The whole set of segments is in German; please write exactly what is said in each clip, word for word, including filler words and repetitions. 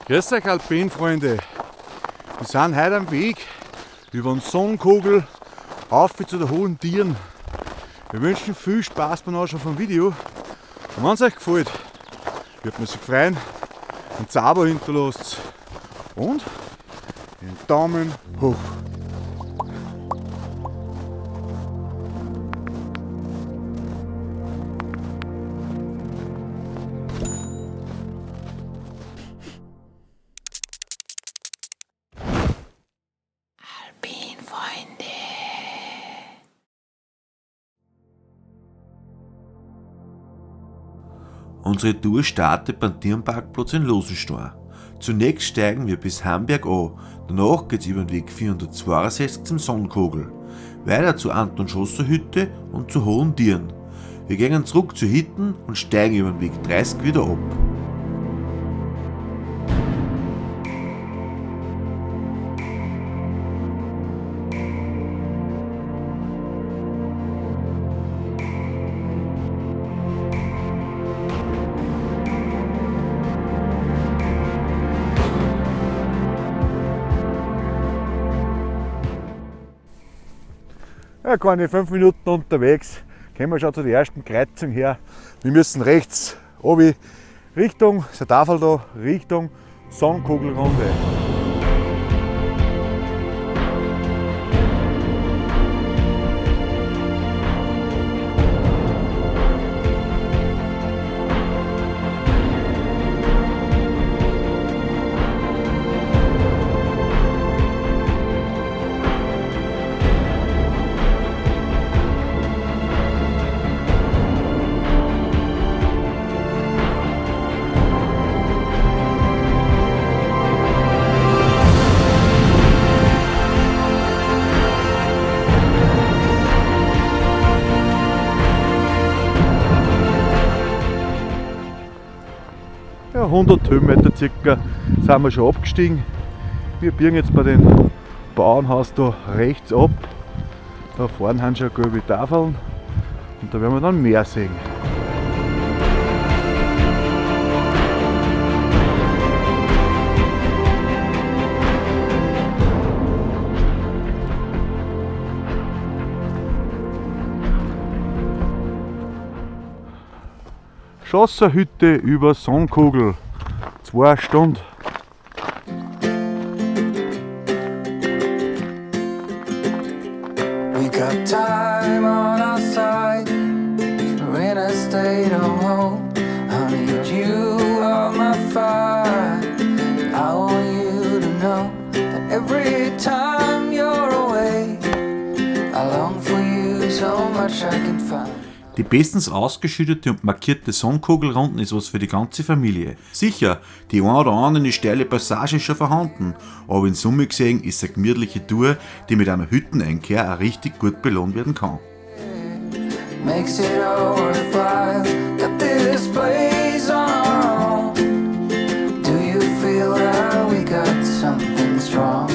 Grüß euch Alpinfreunde, wir sind heute am Weg über den Sonnenkogel auf zu den hohen Tieren. Wir wünschen viel Spaß beim Anschauen vom Video und wenn es euch gefällt, würde man sich freuen, einen Zauber hinterlasst und einen Daumen hoch. Unsere Tour startet beim Tierparkplatz in Losenstein. Zunächst steigen wir bis Hamberg an, danach geht es über den Weg vierhundertzweiundsechzig zum Sonnenkogel, weiter zur Anton-Schosser-Hütte und zu hohen Tieren. Wir gehen zurück zu Hitten und steigen über den Weg dreißig wieder ab. Ja, keine fünf Minuten unterwegs, kommen wir schon zu der ersten Kreuzung her. Wir müssen rechts oben Richtung, ist eine Tafel da, Richtung Sonnenkogelrunde. Ja, hundert Höhenmeter circa sind wir schon abgestiegen. Wir biegen jetzt bei dem Bauernhaus da rechts ab. Da vorne haben schon gelbe Tafeln und da werden wir dann mehr sehen. Schosserhütte über Sonnenkogel, zwei Stunden. We got time on our side. We're in a state of home. I need you on my fire. I want you to know that every time you're away, I long for you so much I can find. Die bestens ausgeschüttete und markierte Sonnenkogelrunden ist was für die ganze Familie. Sicher, die eine oder andere steile Passage ist schon vorhanden, aber in Summe gesehen ist eine gemütliche Tour, die mit einer Hütteneinkehr auch richtig gut belohnt werden kann. Makes it all worthwhile. Got this place on our own. Do you feel that we got something strong?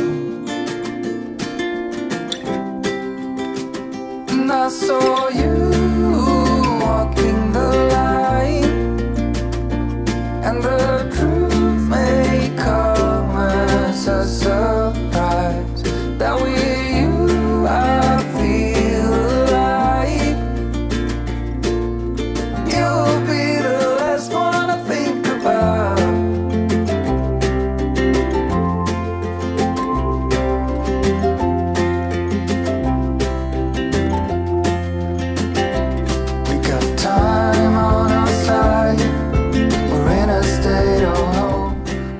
And I saw you walking the line, and the truth may come as a surprise. That with you I feel alive. You'll be the last one I think about. We got time on our side. We're in a state of home.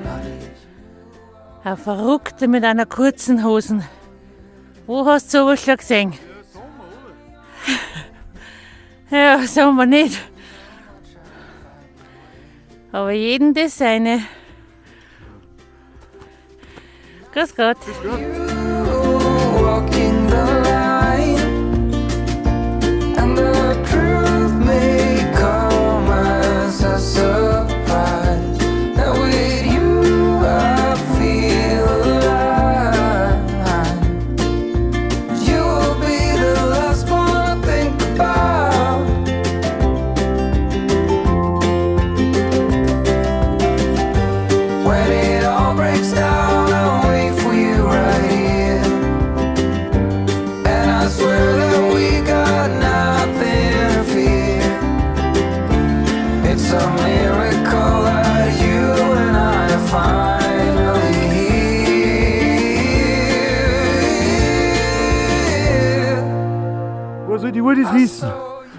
Ein Verrückter mit einer kurzen Hosen. Wo hast du sowas schon gesehen? Ja, sagen wir nicht. Aber jeden das seine. Grüß Gott. You walking the line, and the truth may come as a surprise. That with you I feel alive. You'll be the last one I think about. When it all It's a miracle that you and I are finally here. Was soll die Uhr das wissen?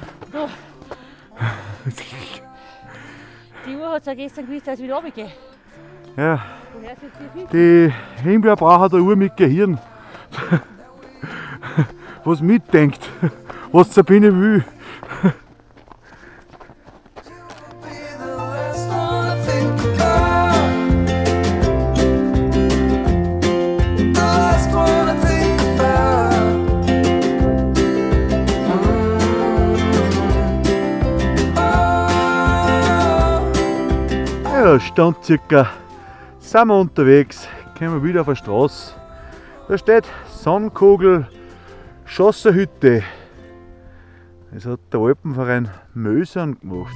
Die Uhr hat es ja gestern gewusst, dass ich wieder runtergehe. Ja, Woher ist jetzt die Fisch? die Himbeerbraucher der Uhr mit Gehirn. Was mitdenkt, was Sabine will. Be the last one to think about. The last one to think about. Mm. Oh. Ja, Stand circa. Sind wir unterwegs, kommen wir wieder auf der Straße. Da steht Sonnenkogel Schosserhütte. Das hat der Alpenverein Mösern gemacht.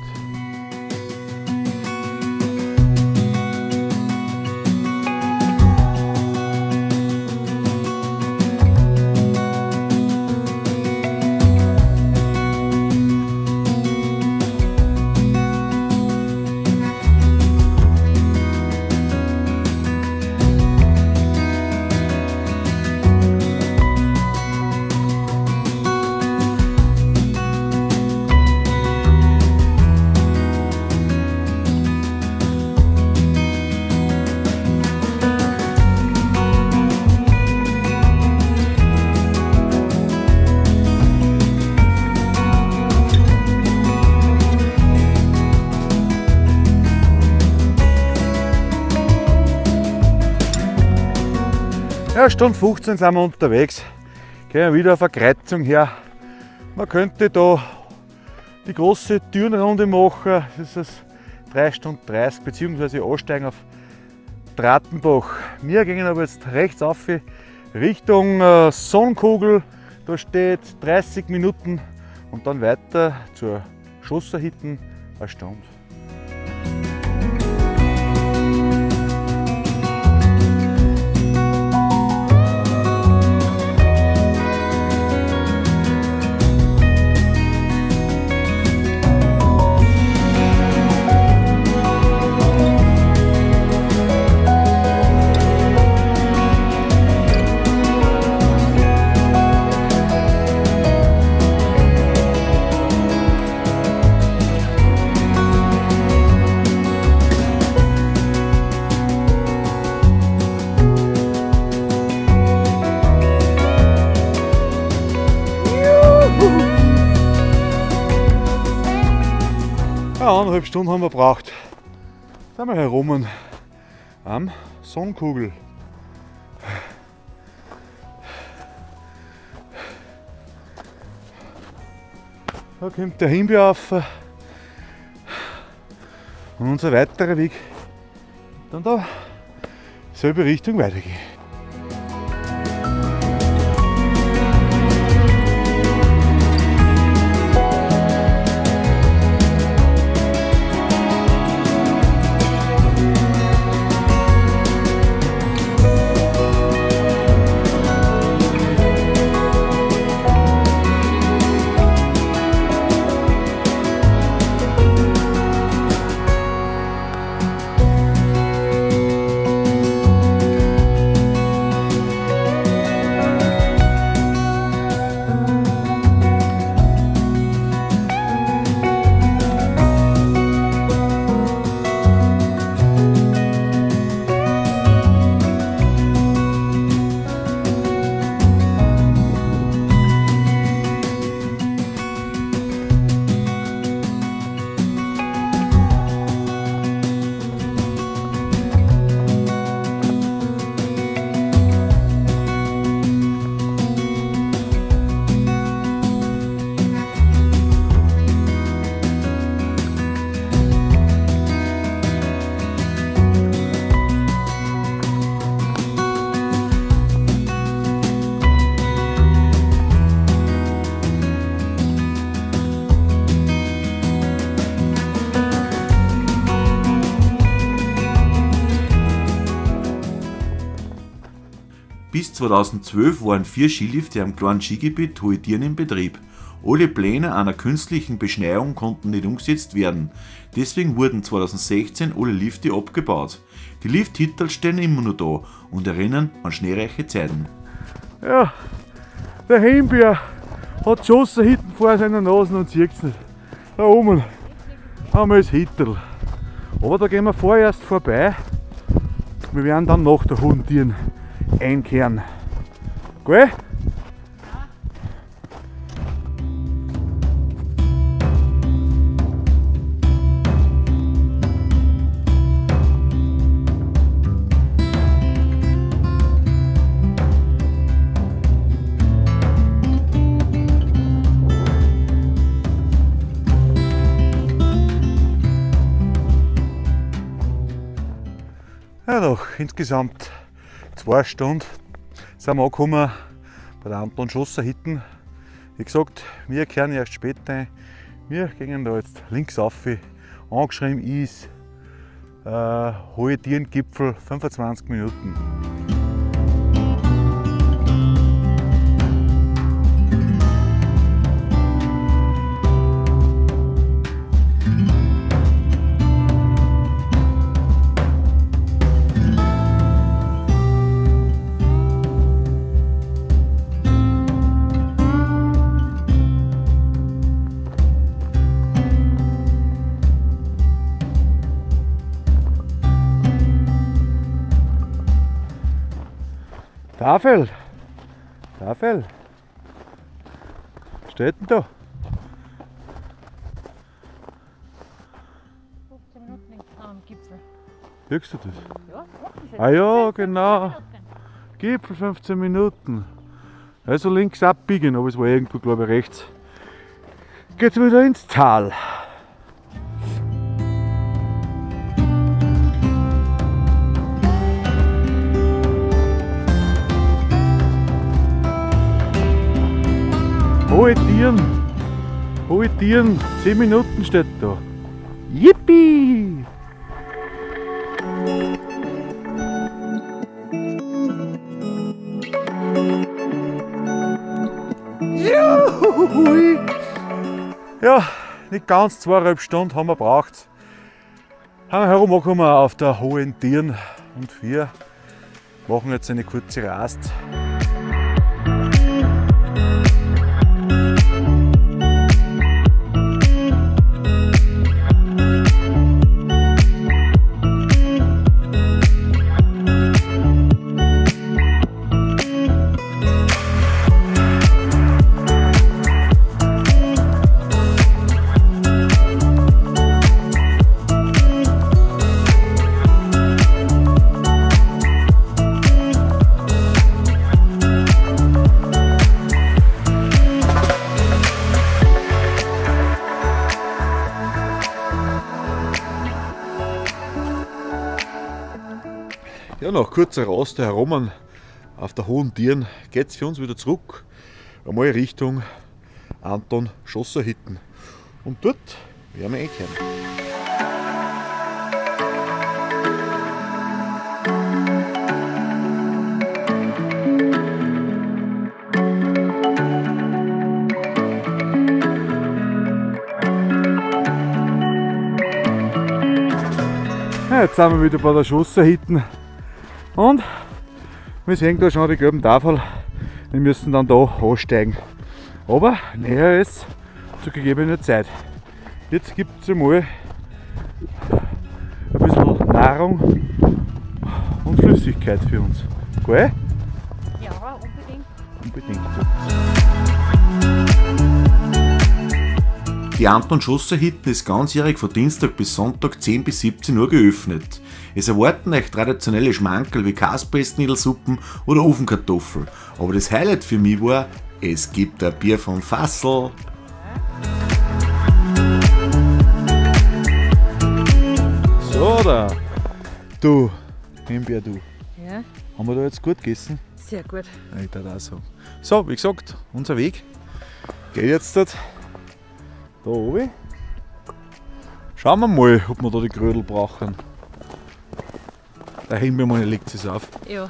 Ja, Stunde fünfzehn sind wir unterwegs. Gehen wir wieder auf eine Kreuzung her. Man könnte da die große Türenrunde machen. Das ist drei Stunden dreißig bzw. ansteigen auf Drattenbach. Wir gehen aber jetzt rechts auf Richtung äh, Sonnenkogel. Da steht dreißig Minuten und dann weiter zur Schosserhütte eine Stunde. Ja, eineinhalb Stunden haben wir gebraucht. Da sind wir herum am Sonnenkogel. Da kommt der Himbeer auf und unser weiterer Weg dann da selbe Richtung weitergehen. Bis zweitausendzwölf waren vier Skilifte am kleinen Skigebiet Hoitieren in Betrieb Alle Pläne einer künstlichen Beschneiung konnten nicht umgesetzt werden. Deswegen wurden zweitausendsechzehn alle Lifte abgebaut. Die Lift-Hitterl stehen immer noch da und erinnern an schneereiche Zeiten. Ja, der Himbeer hat Schosser hinten vor seiner Nase und sieht es nicht. Da oben haben wir das Hitterl. Aber da gehen wir vorerst vorbei. Wir werden dann nach der Hohentieren einkehren. Gell? Ja, nach insgesamt zwei Stunden sind wir angekommen bei der Anton Schosser Hütten. Wie gesagt, wir kehren erst später ein. Wir gehen da jetzt links rauf. Angeschrieben ist äh, Hohe Tierengipfel, fünfundzwanzig Minuten. Tafel! Tafel! Was steht denn da? fünfzehn Minuten am Gipfel. Siehst du das? Ja, Ah ja, genau. Gipfel fünfzehn Minuten. Also links abbiegen, aber es war irgendwo, glaube ich, rechts. Geht's wieder ins Tal. Hohe Tieren, Hohe Tieren, zehn Minuten steht da. Yippie! Juhui! Ja, nicht ganz zweieinhalb Stunden haben wir gebraucht. Haben wir herumgekommen auf der Hohen Tieren und wir machen jetzt eine kurze Rast. Ja, nach kurzer Raste herum auf der Hohen Tieren geht es für uns wieder zurück, einmal Richtung Anton Schosser Hütten. Und dort werden wir einkehren. Ja, jetzt sind wir wieder bei der Schosser Hütten. Und wir sehen da schon die gelben Tafeln. Wir müssen dann da ansteigen. Aber näher ist zu gegebener Zeit. Jetzt gibt es einmal ein bisschen Nahrung und Flüssigkeit für uns. Gell? Ja, unbedingt. Unbedingt. Die Anton Schosser Hütten ist ganzjährig von Dienstag bis Sonntag zehn bis siebzehn Uhr geöffnet. Es erwarten euch traditionelle Schmankerl wie Kaspressnädelsuppen oder Ofenkartoffel. Aber das Highlight für mich war, es gibt ein Bier vom Fassel. So da. Du, Himbeer, du. Ja, Haben wir da jetzt gut gegessen? sehr gut. Ich würde auch sagen. So, wie gesagt, unser Weg geht jetzt dort da oben. Schauen wir mal, ob wir da die Grödel brauchen. Der Himbeermann legt es auf. Ja.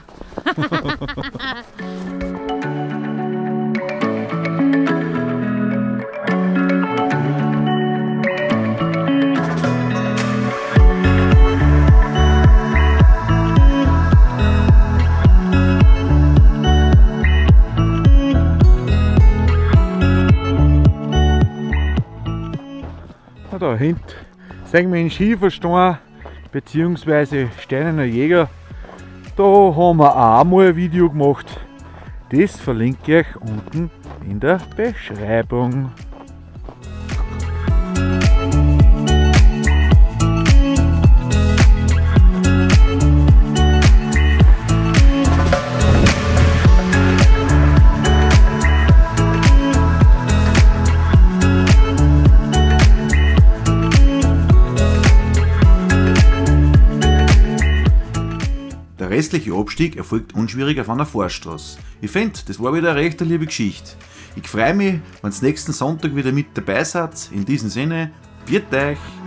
Ja, hinten sehen wir einen Schieferstein bzw. Steinerner Jäger. Da haben wir auch mal ein Video gemacht. Das verlinke ich euch unten in der Beschreibung. Der restliche Abstieg erfolgt unschwierig auf einer Forststraße. Ich finde, das war wieder eine recht liebe Geschichte. Ich freue mich, wenn ihr nächsten Sonntag wieder mit dabei seid. In diesem Sinne, bitte euch!